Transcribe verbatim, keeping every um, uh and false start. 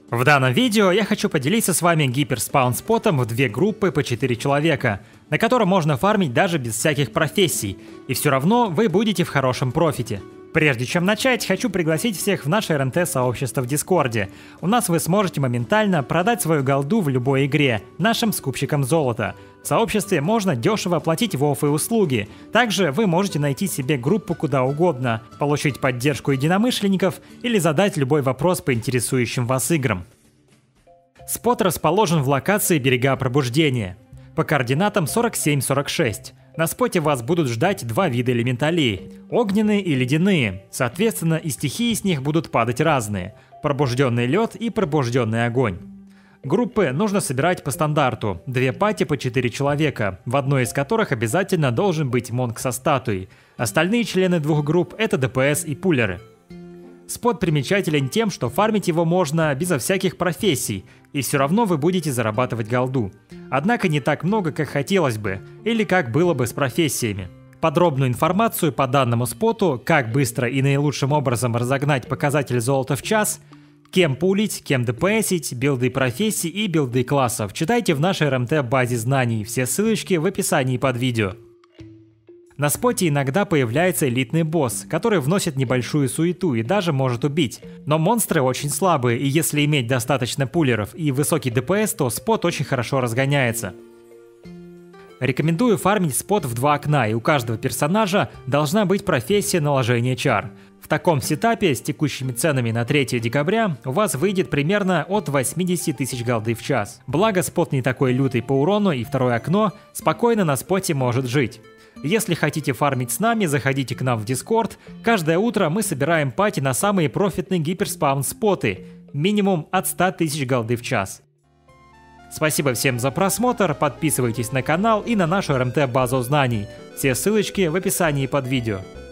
В данном видео я хочу поделиться с вами гиперспаун-спотом в две группы по четыре человека, на котором можно фармить даже без всяких профессий, и все равно вы будете в хорошем профите. Прежде чем начать, хочу пригласить всех в наше эр эн тэ-сообщество в Дискорде. У нас вы сможете моментально продать свою голду в любой игре нашим скупщикам золота. В сообществе можно дешево оплатить ВОФ и услуги. Также вы можете найти себе группу куда угодно, получить поддержку единомышленников или задать любой вопрос по интересующим вас играм. Спот расположен в локации Берега Пробуждения по координатам сорок семь сорок шесть. На споте вас будут ждать два вида элементалей – огненные и ледяные. Соответственно, и стихии с них будут падать разные – пробужденный лед и пробужденный огонь. Группы нужно собирать по стандарту – две пати по четыре человека, в одной из которых обязательно должен быть монк со статуей. Остальные члены двух групп – это дэ пэ эс и пулеры. Спот примечателен тем, что фармить его можно безо всяких профессий, и все равно вы будете зарабатывать голду. Однако не так много, как хотелось бы, или как было бы с профессиями. Подробную информацию по данному споту, как быстро и наилучшим образом разогнать показатель золота в час, кем пулить, кем дэ пэ эсить, билды профессий и билды классов, читайте в нашей эр эм тэ-базе знаний, все ссылочки в описании под видео. На споте иногда появляется элитный босс, который вносит небольшую суету и даже может убить. Но монстры очень слабые, и если иметь достаточно пулеров и высокий дэ пэ эс, то спот очень хорошо разгоняется. Рекомендую фармить спот в два окна, и у каждого персонажа должна быть профессия наложения чар. В таком сетапе с текущими ценами на третье декабря у вас выйдет примерно от восьмидесяти тысяч голды в час. Благо спот не такой лютый по урону, и второе окно спокойно на споте может жить. Если хотите фармить с нами, заходите к нам в Discord. Каждое утро мы собираем пати на самые профитные гиперспаун-споты, минимум от ста тысяч голды в час. Спасибо всем за просмотр, подписывайтесь на канал и на нашу эр эм тэ-базу знаний. Все ссылочки в описании под видео.